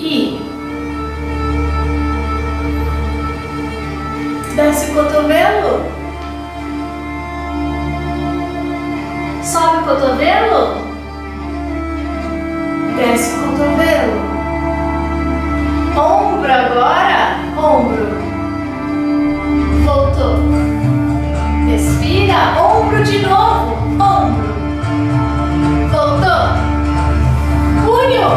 E desce o cotovelo. Sobe o cotovelo. Desce o cotovelo. Ombro agora. Ombro. Voltou. Respira. Ombro de novo. Ombro. Voltou. Punho.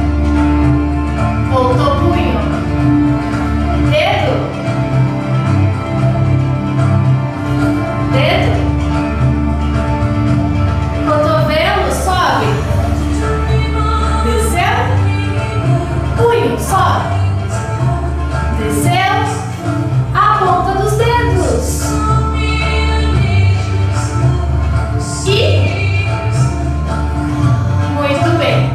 Voltou punho. Dedo. Dedo. Cotovelo, sobe. Desceu. Punho, sobe. Desceu. A ponta dos dedos. E muito bem.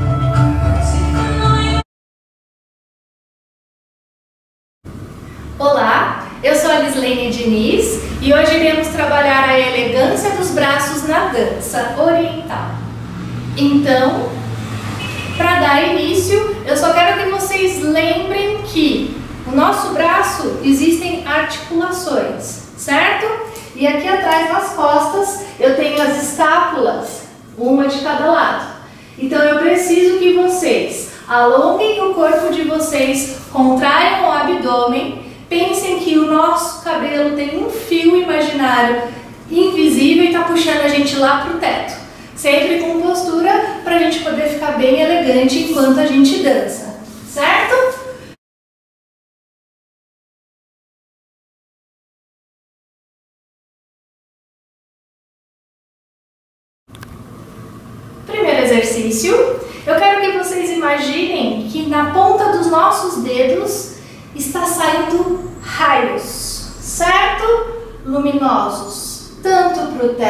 Olá, eu sou a Lislene Diniz e hoje iremos trabalhar a elegância dos braços na dança oriental. Então, para dar início, eu só quero que vocês lembrem que no nosso braço existem articulações, certo? E aqui atrás nas costas eu tenho as escápulas, uma de cada lado. Então eu preciso que vocês alonguem o corpo de vocês, contraiam o abdômen. Pensem que o nosso cabelo tem um fio imaginário invisível e está puxando a gente lá para o teto. Sempre com postura para a gente poder ficar bem elegante enquanto a gente dança, certo? Primeiro exercício, eu quero que vocês imaginem que na ponta dos nossos dedos está saindo raios, certo? Luminosos, tanto para o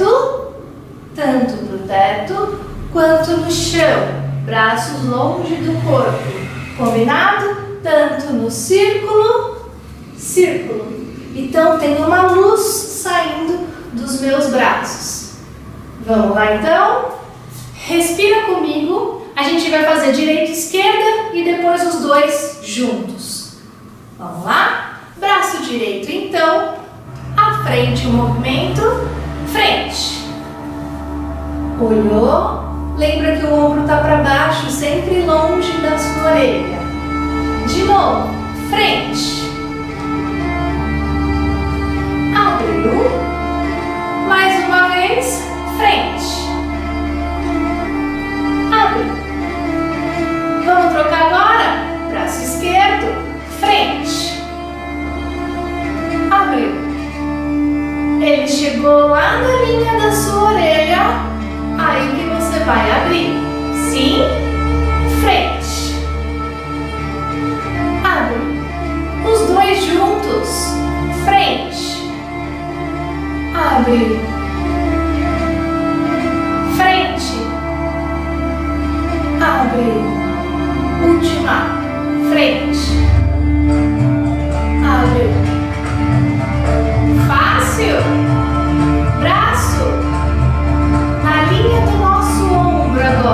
teto, quanto no chão, braços longe do corpo, combinado? Tanto no círculo. Então tem uma luz saindo dos meus braços. Vamos lá então? Respira comigo, a gente vai fazer direita e esquerda e depois os dois juntos. Vamos lá? Braço direito, então, à frente o movimento, frente. Olhou, lembra que o ombro está para baixo, sempre longe da sua orelha. De novo, frente. Abriu. Mais uma vez, frente. Abriu. Vamos trocar agora? Braço esquerdo. Frente. Abriu. Ele chegou lá na linha da sua orelha. Aí que você vai abrir. Sim. Frente. Abre. Os dois juntos. Frente. Abre. Frente. Abre. Última. Frente. Abre. Fácil. Braço na linha do nosso ombro agora.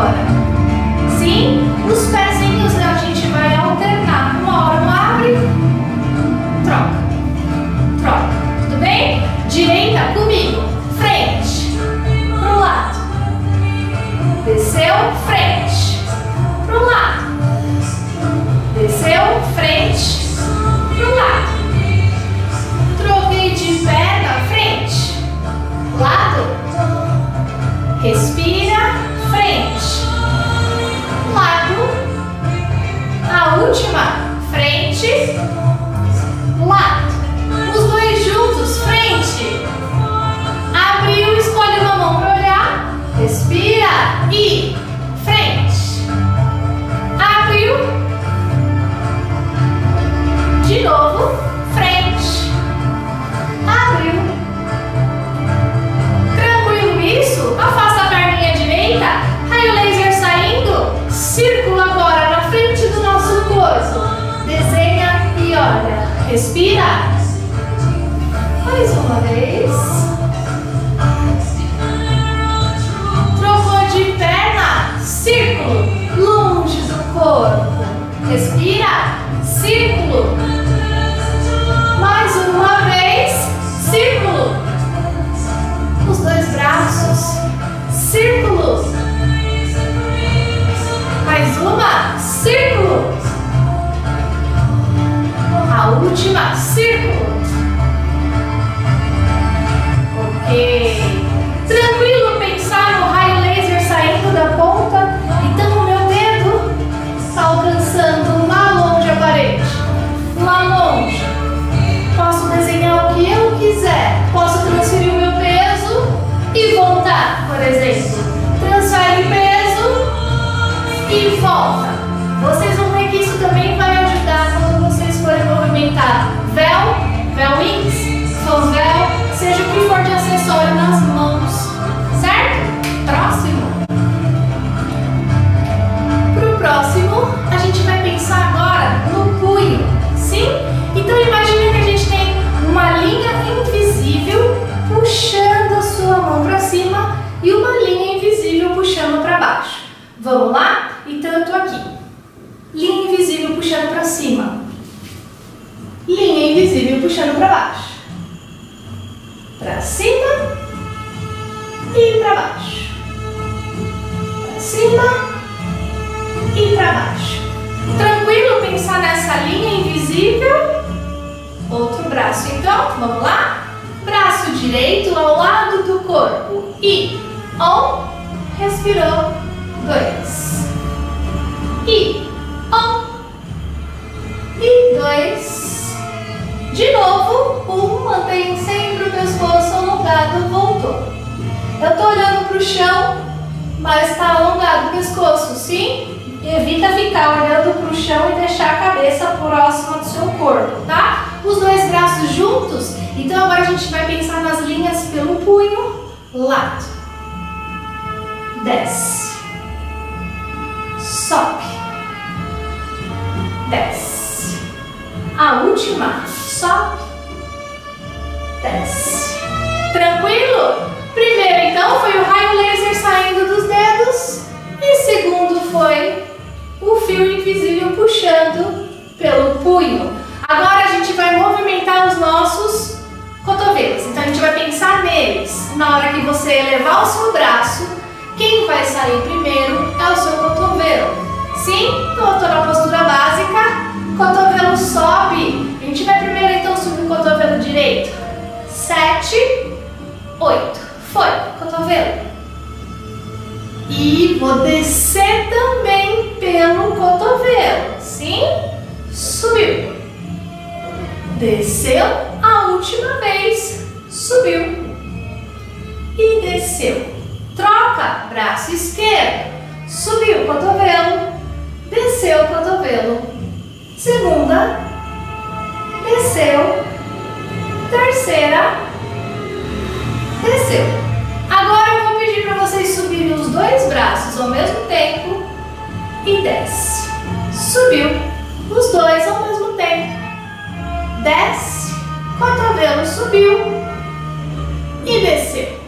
mudar, por exemplo. Transfere peso e volta. Vocês vão ver que isso também vai ajudar quando vocês forem movimentar véu wings, fanvel, seja o que for de acessório nas mãos, certo? Próximo. Pro próximo, a gente vai pensar agora no punho, sim? Então imagine que a gente tem uma linha invisível puxando a sua mão para cima e uma linha invisível puxando para baixo. Vamos lá? Então eu tô aqui. Linha invisível puxando para cima. Linha invisível puxando para baixo. Para cima e para baixo. Para cima e para baixo. Tranquilo pensar nessa linha invisível? Outro braço então, vamos lá? Braço direito ao lado do corpo. E respirou. 2. E e 2. De novo, mantém sempre o pescoço alongado, voltou. Eu tô olhando pro chão, mas tá alongado o pescoço, sim? Evita ficar olhando pro chão e deixar a cabeça próxima do seu corpo, tá? Os dois braços juntos. Então agora a gente vai pensar nas linhas pelo punho, lado. Desce. Sobe. Desce. A última, sobe. Desce. Tranquilo? Primeiro então foi o raio laser saindo dos dedos. E segundo foi o fio invisível puxando pelo punho. Agora a gente vai movimentar os nossos cotovelos. Então a gente vai pensar neles. Na hora que você elevar o seu braço, quem vai sair primeiro é o seu cotovelo. Sim? Então eu estou na postura básica. Cotovelo sobe. A gente vai primeiro então subir o cotovelo direito. 7, 8. Foi. Cotovelo. E vou descer também pelo cotovelo. Sim? Subiu. Desceu. A última vez. Subiu. E desceu. Troca. Braço esquerdo. Subiu o cotovelo. Desceu o cotovelo. Segunda. Desceu. Terceira. Desceu. Agora eu vou pedir para vocês subirem os dois braços ao mesmo tempo e desce. Subiu os dois ao mesmo tempo. Desce, cotovelo subiu e desceu.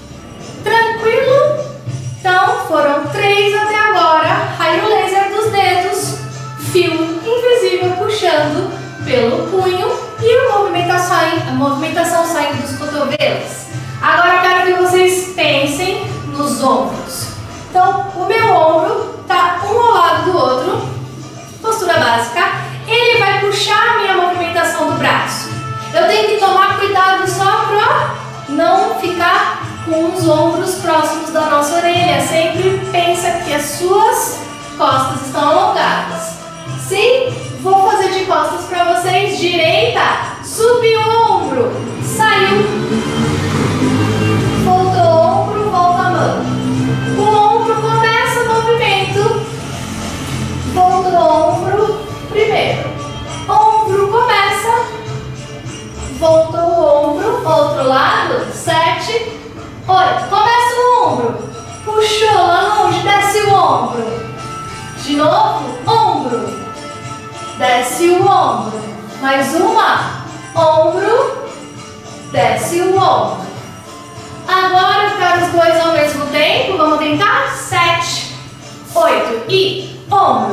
Tranquilo? Então foram 3 até agora. Raio laser dos dedos, fio invisível puxando pelo punho e a movimentação saindo dos cotovelos. Agora eu quero que vocês pensem nos ombros. Então, o meu ombro está um ao lado do outro, postura básica. Ele vai puxar a minha movimentação do braço. Eu tenho que tomar cuidado só para não ficar com os ombros próximos da nossa orelha. Sempre pensa que as suas costas estão alongadas. Sim? Vou fazer de costas para vocês. Direita, subiu o ombro, saiu. Voltou o ombro, volta a mão. O ombro começa o movimento. Volta o ombro primeiro. Ombro começa. Voltou o ombro. Outro lado. 7, 8. Começa o ombro. Puxou lá longe. Desce o ombro. De novo. Ombro. Desce o ombro. Mais uma. Ombro. Desce o ombro. Agora para os dois ao mesmo tempo, vamos tentar? 7, 8 e ombro.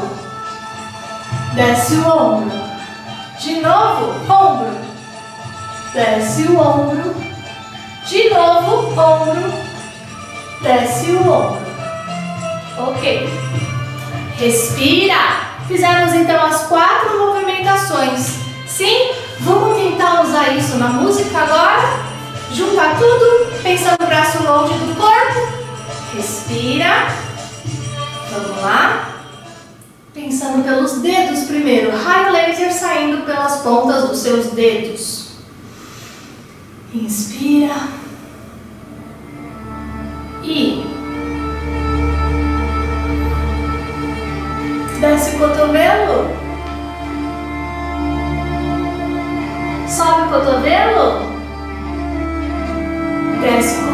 Desce o ombro. De novo, ombro. Desce o ombro. De novo, ombro. Desce o ombro. Ok. Respira. Fizemos então as 4 movimentações. Sim? Vamos tentar usar isso na música agora? Juntar tudo, pensando o braço longe do corpo. Respira. Vamos lá. Pensando pelos dedos primeiro. Raio laser saindo pelas pontas dos seus dedos. Inspira. E desce o cotovelo. Sobe o cotovelo. Desce o